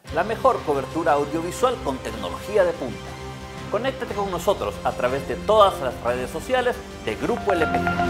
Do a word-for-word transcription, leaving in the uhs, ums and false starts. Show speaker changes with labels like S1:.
S1: la mejor cobertura audiovisual con tecnología de punta. Conéctate con nosotros a través de todas las redes sociales de Grupo L P G.